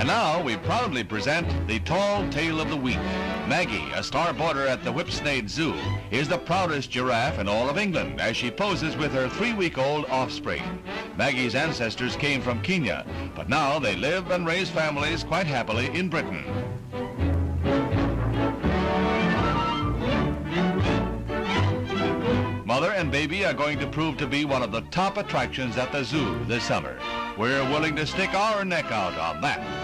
now we proudly present the tall tale of the week. Maggie, a star boarder at the Whipsnade Zoo, is the proudest giraffe in all of England as she poses with her 3-week-old offspring. Maggie's ancestors came from Kenya, but now they live and raise families quite happily in Britain. Mother and baby are going to prove to be one of the top attractions at the zoo this summer. We're willing to stick our neck out on that.